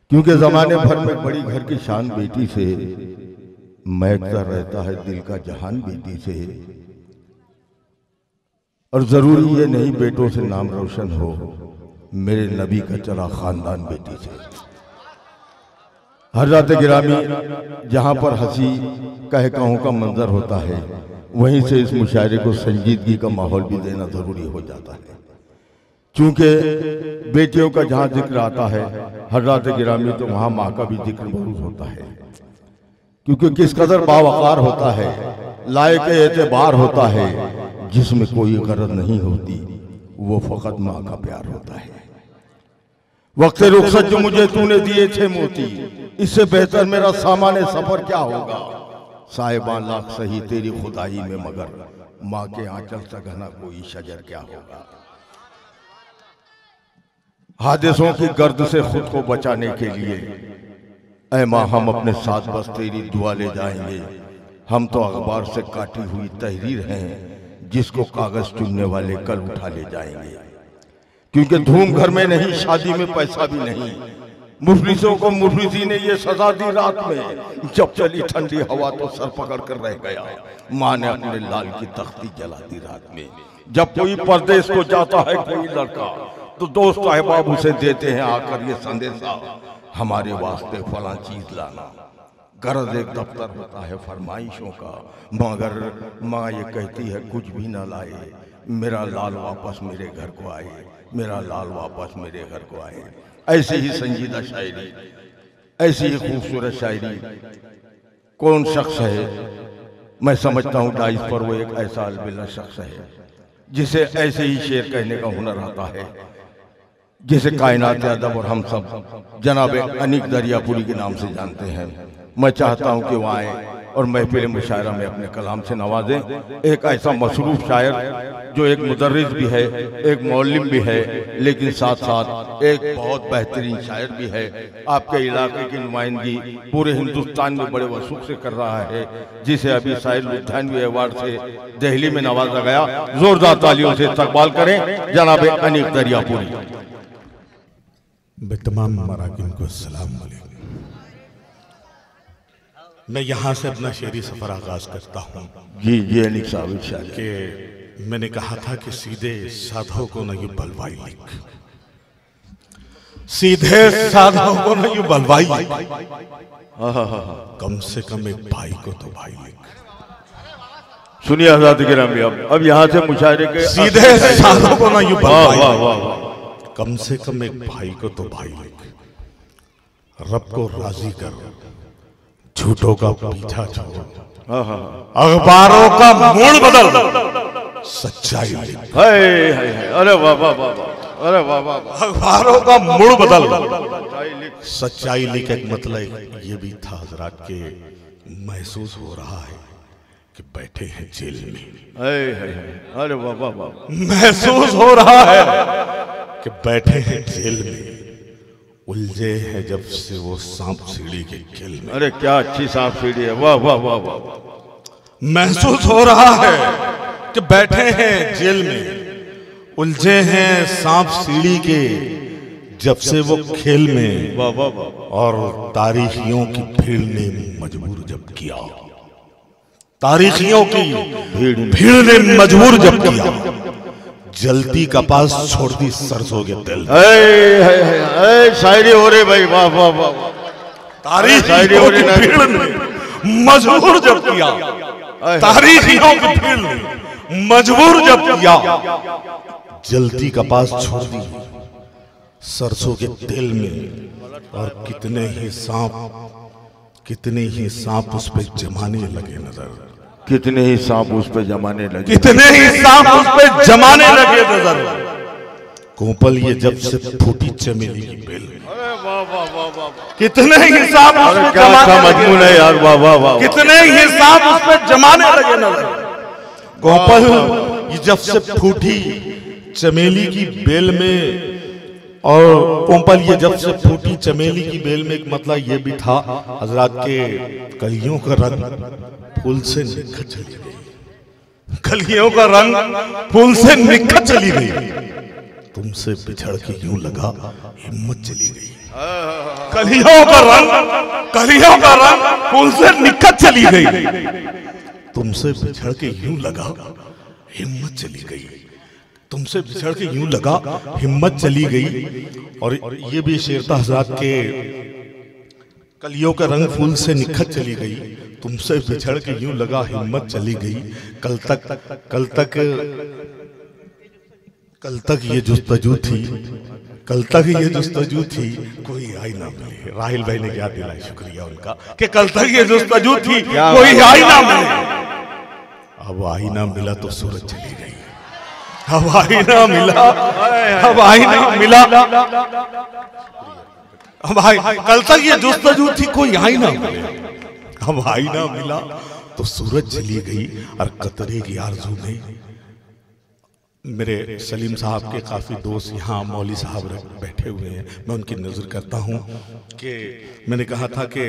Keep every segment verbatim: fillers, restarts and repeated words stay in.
क्योंकि जमाने भर में बड़ी घर की शान बेटी से महकता रहता है दिल का जहान बेटी से। और जरूरी ये नहीं बेटों से नाम रोशन हो, मेरे नबी का चला खानदान बेटी से। हज़रत गिरामी जहां पर हंसी कहकाहों का मंजर होता है, वहीं से इस मुशायरे को संजीदगी का माहौल भी देना जरूरी हो जाता है। क्योंकि बेटियों का जहां जिक्र आता है हज़रत गिरामी, तो वहां माँ का भी जिक्र बहुत होता है। क्योंकि किस कदर बावकार होता है, लायक एतबार होता है, जिसमें कोई गरज नहीं होती, वो फकत माँ का प्यार होता है। वक्त रुखसत जो मुझे तूने दिए थे मोती, इससे बेहतर मेरा सामान्य सफर क्या होगा। साहिबान लाख सही तेरी खुदाई में, मगर माँ के आंचल से घना कोई शजर क्या होगा। हादिसों की गर्द से खुद को बचाने के लिए ऐ माँ हम अपने साथ बस तेरी दुआ ले जाएंगे। हम तो अखबार से काटी हुई तहरीर हैं, जिसको कागज चुनने वाले कल उठा ले जाएंगे। क्योंकि धूम घर में नहीं, शादी में पैसा भी नहीं। मुफलिसों को मुफलिसी ने ये सजा दी रात में, जब चली ठंडी हवा तो सर पकड़ कर रह गया। माँ ने अपने लाल की तख्ती जला दी रात में। जब कोई परदेश को जाता है कोई लड़का, तो दोस्त अहबाब उसे देते हैं आकर ये संदेशा, हमारे वास्ते फला चीज लाना। गरज एक दफ्तर होता है फरमाइशों का, मगर माँ ये कहती है कुछ भी ना लाए, मेरा लाल वापस मेरे घर को आए, मेरा लाल वापस मेरे घर को आए। ऐसी ही संजीदा शायरी, ऐसी ही खूबसूरत शायरी कौन शख्स है, मैं समझता हूँ डाइस पर वो एक ऐसा अलबिला शख्स है जिसे ऐसे ही शेर कहने का हुनर आता है, जिसे कायनात अदब और हम सब जनाब अनीक दरियापुरी के नाम से जानते हैं। मैं चाहता हूं कि वो आए और महफिल मुशायरा में अपने कलाम से नवाजें। एक ऐसा मसरूफ शायर जो एक मुदर्रिस भी है, एक मौलिम भी है, लेकिन साथ साथ एक बहुत बेहतरीन शायर भी है। आपके इलाके की नुमाइंदगी पूरे हिंदुस्तान में बड़े वसूख से कर रहा है, जिसे अभी शायर लुधियानवी अवार्ड से दिल्ली में नवाजा गया। जोरदार तालियों से इस्तकबाल करें जनाब अनीक दरियापुरी। बेतमाम मराकिन को सलाम अलैकुम। मैं यहाँ से अपना शेरी सफर आगाज करता हूँ। जी जी अनीक साहब कि मैंने कहा था कि सीधे साधों को न यूं बलवाई लिख, सीधे साधों को न यूं बलवाई लिख, कम से कम एक भाई को तो भाई लिख। सुनिए आजाद गिरामी, अब अब यहाँ से मुशायरे के सीधे साधों को न यूं बलवाई लिख, कम से कम एक भाई को तो भाई लिख। रब को राजी कर, झूठों का पीछा छोड़, अखबारों का मूड बदल, सच्चाई लिख। अरे वाह वाह वाह, अरे वाह वाह। अखबारों का मूड बदल, सच्चाई लिख। एक मतलब ये भी था हजरात के महसूस हो रहा है कि बैठे हैं जेल में। अरे वाह वाह वाह। महसूस हो रहा है कि बैठे हैं जेल में, उलझे हैं जब से वो सांप सीढ़ी के खेल में। अरे क्या अच्छी सांप सीढ़ी है, वाह वाह वाह वाह। महसूस हो रहा है कि बैठे हैं जेल में, उलझे हैं सांप सीढ़ी के जब से वो खेल में। वाह वाह वाह। और तारीखियों की भीड़ ने मजबूर जब किया, तारीखियों की भीड़ ने मजबूर जब किया, जलती कपास छोड़ दी सरसों के तेल। शायरी हो रही भाई, वाह वाह वाह। तारीखियों की भीड़ ने मजबूर जब किया, तारीखियों की भीड़ ने मजबूर जब किया, जलती कपास छोड़ दी सरसों के तेल में। और कितने ही सांप, कितने ही सांप उस पे जमाने लगे नजर, कितने ही सांप उस पे जमाने लगे, कितने ही सांप उस पे जमाने लगे नजर। कोपल ये जब से फूटी चमेली की बेल में, कितने ही सांप उस पे जमाने लगे यार, वाह वाह वाह। कितने ही सांप उस पे जमाने लगे नजर। कोपल ये जब से फूटी चमेली की बेल में, और कोपल ये जब से फूटी चमेली की बेल में, एक मतलब ये भी था हजरात के कलियों का रंग फूल से निखर चली गई, कलियों का रंग फूल से निखर चली गई। तुमसे बिछड़ के यूं लगा हिम्मत चली गई। कलियों का रंग कलियों का रंग फूल से निकल चली गई। तुमसे बिछड़ के यूं लगा हिम्मत चली गई। तुमसे बिछड़ के यूं लगा हिम्मत चली गई। और ये भी शेर था हजरात के, कलियों का रंग फूल से निखर चली गई, तुमसे बिछड़ के यूं लगा हिम्मत चली गई। कल तक कल तक कल तक ये जुस्तजू थी कल तक ये जुस्तजू थी कोई आई ना मिले। राहिल भाई ने क्या दिला, शुक्रिया उनका कि कल तक ये जुस्तजू थी कोई आई ना मिले। अब आई ना मिला तो सूरज चली गई। अब आई ना मिला अब आई ना मिला अब आई कल तक ये जुस्तजू थी कोई आई ना मिले। अब आई ना मिला तो सूरज चली गई। और कतरे की आरज़ू में मेरे सलीम साहब के काफ़ी दोस्त यहाँ मौली साहब बैठे हुए हैं, मैं उनकी नज़र करता हूँ कि मैंने कहा था कि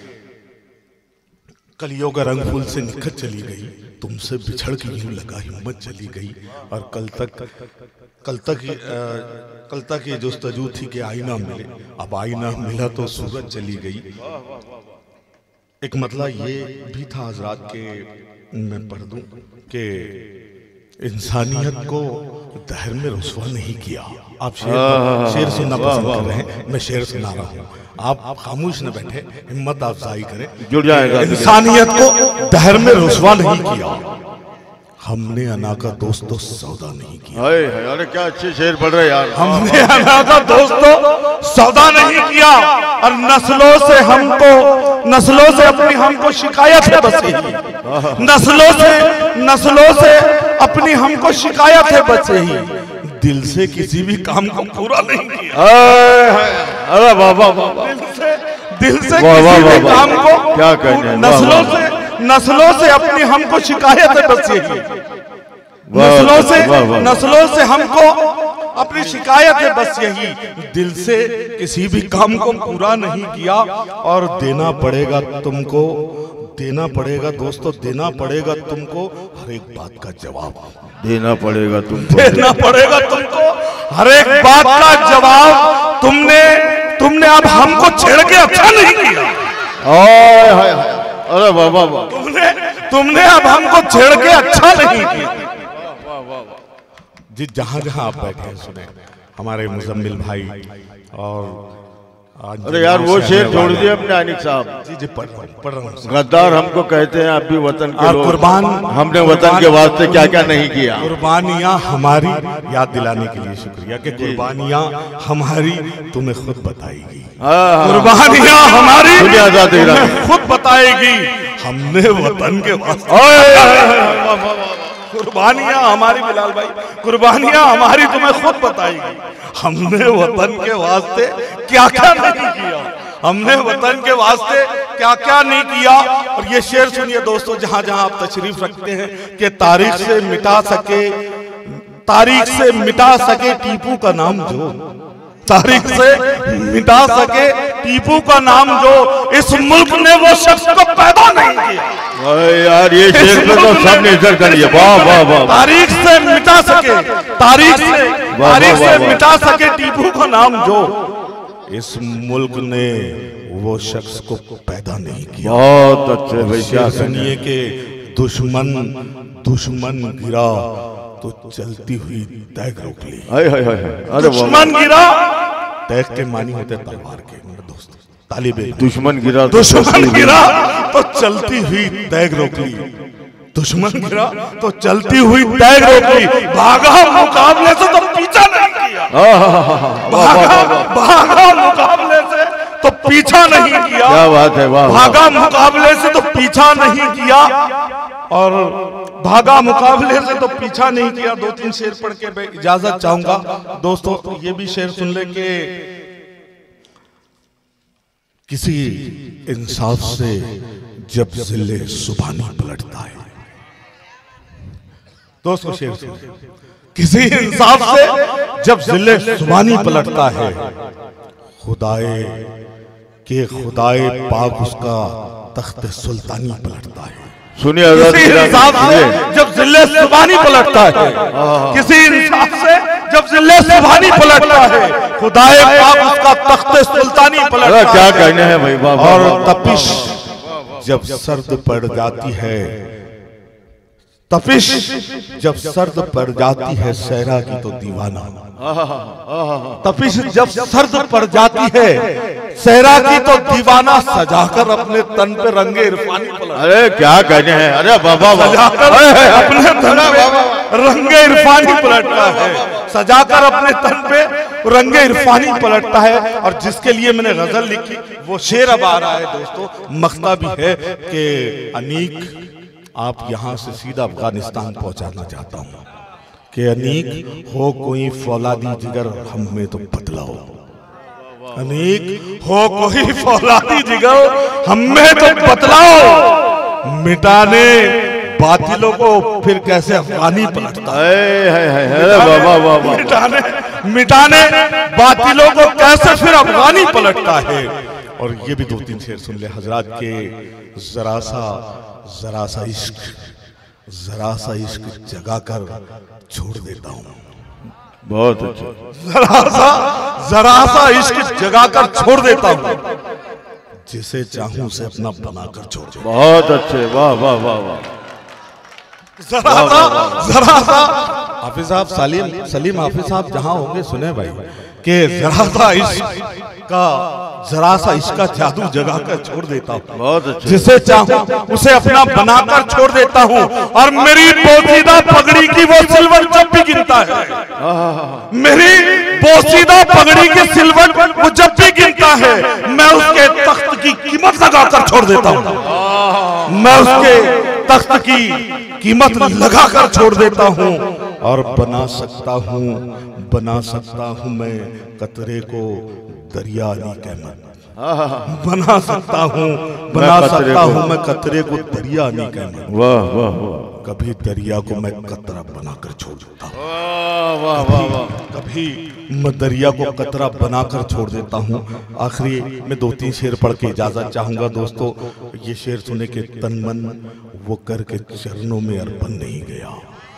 कलियों का रंग फूल से निखर चली गई, तुमसे बिछड़ के यूं लगा हिम्मत चली गई। और कल तक कल तक आ, कल तक ये जुस्तजू थी कि आईना मिले, अब आईना मिला तो सूरज चली गई। एक मतलब ये भी था हजरात के, मैं पढ़ दूं कि इंसानियत को दहर में रुसवा नहीं किया। आप शेर शेर सुनना पसंद कर रहे हैं, मैं शेर सुना रहा हूँ, आप खामोश न बैठे, हिम्मत अफजाई करें, जुड़ जाएगा। इंसानियत को दहर में रुसवा नहीं किया, हमने अना का दोस्तों सौदा नहीं किया। अरे क्या अच्छे शेर पढ़ रहे यार। हमने अना का दोस्तों सौदा नहीं किया और नस्लों से हमको नस्लों से अपनी हमको शिकायत है बस यही। नस्लों से नस्लों से अपनी हमको शिकायत है बस यही। दिल से किसी भी काम को पूरा नहीं किया। अरे बाबा बाबा दिल से दिल से किसी भी काम को क्या कहने। नस्लों से नस्लों से अपनी हमको शिकायत है बस यही। नस्लों से नस्लों से हमको अपनी शिकायत है बस यही। दिल से किसी भी काम को पूरा नहीं किया और देना पड़ेगा तुमको, देना पड़ेगा दोस्तों, देना पड़ेगा तुमको हर एक बात का जवाब। देना पड़ेगा तुमको देना पड़ेगा तुमको हर एक बात का जवाब। तुमने तुमने अब हमको छेड़ के अच्छा नहीं किया। अरे बाबा तुमने तुमने अब हमको छेड़ के अच्छा नहीं किया। जी जहां जहां आप बैठे हैं सुने हमारे मुजम्मिल भाई। और अरे यार वो शेर छोड़ दिए अपने आनिक साहब। जी जी पढ़ रहा हूं पढ़ रहा हूं। गद्दार हमको कहते हैं, आप भी वतन के लोग, कुर्बान हमने वतन के वास्ते क्या क्या नहीं किया। कुर्बानियां हमारी याद दिलाने के लिए शुक्रिया कि कुर्बानियां हमारी तुम्हें खुद बताएगी। कुर्बानियां हमारी तुम्हें खुद बताएगी। हमने वतन के वास्ते कुर्बानियां हमारी, बिलाल भाई कुर्बानियां हमारी तुम्हें खुद बताएगी। हमने वतन के वास्ते क्या क्या नहीं किया, हमने वतन के वास्ते क्या क्या नहीं किया। और ये शेर सुनिए दोस्तों, जहां जहां आप तशरीफ रखते हैं कि तारीख से मिटा सके तारीख से मिटा सके टीपू का नाम जो, तारीख से मिटा सके टीपू का नाम जो, इस मुल्क ने वो शख्स को पैदा नहीं किया। यार ये शेर पे तो सब नजर करिए। वाह वाह वाह। तारीख से मिटा सके तारीख से तारीख से मिटा सके टीपू का नाम जो, इस मुल्क ने वो शख्स को पैदा नहीं किया। बहुत अच्छे भाई। क्या सुनिए कि दुश्मन दुश्मन गिरा तो चलती हुई तैग रोक ली। हाय हाय हाय। अरे दुश्मन गिरा, तैग के मानी होते तलवार के मेरे दोस्त तालिबे। दुश्मन गिरा दुश्मन गिरा तो चलती हुई तैग रोक ली। दुश्मन गिरा तो चलती हुई तैग रोक ली। भागा मुकाबले से तो पीछा नहीं किया। भागा भागा मुकाबले से तो पीछा नहीं किया। क्या बात है। वाह। भागा मुकाबले से तो पीछा नहीं किया और भागा मुकाबले से तो पीछा नहीं किया। दो तीन शेर पढ़ के मैं इजाजत चाहूंगा दोस्तों। ये भी शेर सुन ले कि किसी इंसाफ से जब जिले सुबानी पलटता है। दोस्तों शेर सुन, किसी इंसाफ से जब जिले सुबानी पलटता है, खुदाए के खुदाए पाक उसका तख्त सुल्तानी पलटता है। सुनिए, किसी इंसाफ से जब जिले सुबानी पलटता है, किसी इंसाफ से जब जिले सुबानी पलटता है, खुदाए पाक उसका तख्ते सुल्तानी पलटता क्या कहने हैं भाई बाबा। और तपिश जब सर्द पड़ जाती है, तपिश जब सर्द पड़ जाती है सहरा की तो दीवाना, तपिश जब सर्द पड़ जाती है सहरा की तो दीवाना सजाकर अपने तन पे रंगे इरफानी पलटता। अरे क्या कहने हैं, अरे बाबा सजाकर अपने तन पे रंगे इरफानी पलटता है, सजाकर अपने तन पे रंगे इरफानी पलटता है। और जिसके लिए मैंने गजल लिखी वो शेर अब आ रहा है दोस्तों, मख्ता भी है कि अनीक आप यहां से सीधा अफगानिस्तान पहुंचाना चाहता हूं कि अनीक हो कोई फौलादी जिगर हम में तो बदलाओ, अनीक हो कोई फौलादी जिगर हम में तो बदलाओ, मिटाने बातिलों को फिर कैसे अफगानी पलटता है, मिटाने मिटाने बातिलों को कैसे फिर अफगानी पलटता है। और ये भी दो तीन शेर सुन ले हजरात के, जरा सा जरा सा इश्क जरा सा इश्क जगा कर छोड़ देता हूँ, बहुत अच्छा, जरा सा जरा सा इश्क जगा कर छोड़ देता हूँ, जिसे चाहूं से अपना बनाकर छोड़ देता हूं। बहुत अच्छे, वाह वाह वाह वाह। जरा सा जरा सा हाफिज साहब सलीम सलीम हाफिज साहब जहां होंगे सुने भाई कि जरा सा इश्क का जरा सा इसका जादू जगा कर छोड़ देता हूँ, बहुत अच्छा, जिसे चाहूं उसे अपना बनाकर छोड़ देता हूँ। और मेरी पोशीदा पगड़ी की वो सिल्वर जब भी गिनता है, मेरी पोशीदा पगड़ी की सिल्वर वो जब भी गिनता है, मैं उसके तख्त की कीमत लगाकर छोड़ देता हूँ, मैं उसके तख्त की कीमत लगाकर छोड़ देता हूँ। और बना सकता हूँ बना सकता हूँ मैं कतरे को दरिया नहीं कहना, बना सकता हूँ बना सकता हूँ मैं कतरे को दरिया नहीं कहना, वाह वाह वाह। कभी दरिया को मैं कतरा बनाकर छोड़ देता हूँ, वाह वाह वाह। कभी मैं दरिया को कतरा बनाकर छोड़ देता हूँ। आखिरी में दो तीन शेर पढ़ के इजाजत चाहूंगा दोस्तों। ये शेर सुने के तन मन वो करके चरणों में अर्पण नहीं गया,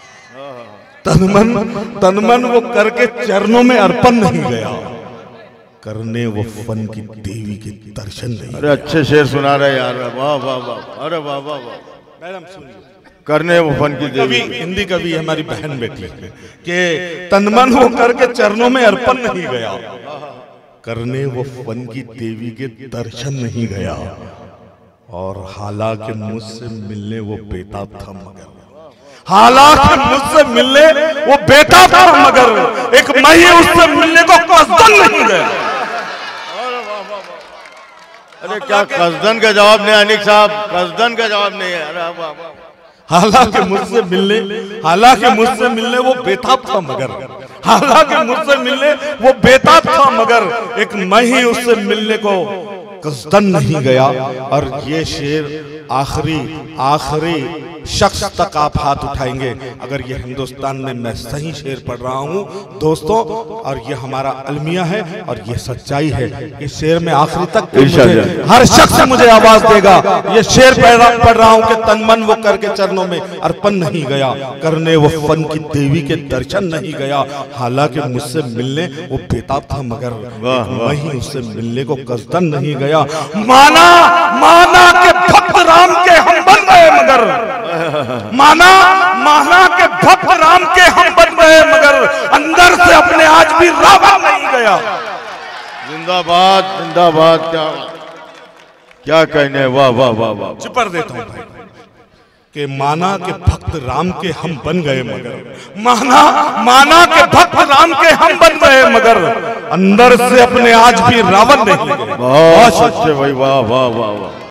तनमन तनमन वो करके चरणों में अर्पण नहीं गया, करने वो फन की देवी के दर्शन नहीं। अरे अच्छे शेर सुना रहे यार, वाह वाह वाह। अरे वाह वाह वाह। मैडम सुनिए, करने वो फन की कवि देवी, हिंदी कवि हमारी बहन बेटी है कि तनमन वो करके चरणों में अर्पण नहीं गया, करने वो फन की देवी के दर्शन नहीं गया। और हालांकि मुझसे मिलने वो बेताब था मगर, हालांकि मुझसे मिलने वो बेताब था मगर एक मही उससे मिलने को कसदन नहीं गया। अरे क्या कसदन का जवाब नहीं अनिक साहब, कसदन का जवाब नहीं है। अरे वाह वाह। हालांकि मुझसे मिलने हालांकि मुझसे मिलने वो बेताब था मगर, हालांकि मुझसे मिलने वो बेताब था मगर एक मैं ही उससे मिलने को कसदन नहीं गया। और ये शेर आखिरी आखिरी शख्स तक आप हाथ उठाएंगे अगर ये हिंदुस्तान में मैं सही शेर पढ़ रहा हूँ दोस्तों, और ये हमारा अलमिया है और ये सच्चाई है। इस शेर में आखिरी तक मुझे, हर शख्स मुझे आवाज देगा, ये शेर पढ़ रहा हूँ कि तन मन वो करके चरणों में अर्पण नहीं गया, करने वो फन की देवी के दर्शन नहीं गया। हालांकि मुझसे मिलने वो बेताब था मगर वही उससे मिलने को कसदन नहीं गया। माना माना के भक्त राम के हम बन गए मगर, माना माना के भक्त राम के हम बन गए मगर अंदर से अपने आज भी रावण नहीं गया। जिंदाबाद जिंदाबाद। क्या क्या कहने, वाह वाह वाह वाह। चिपर देता हूँ भाई कि माना के भक्त राम के हम बन गए मगर, माना माना के भक्त राम के हम बन गए मगर अंदर से अपने आज भी रावण नहीं गए। बहुत अच्छे भाई, वाह वाह वाह वाह।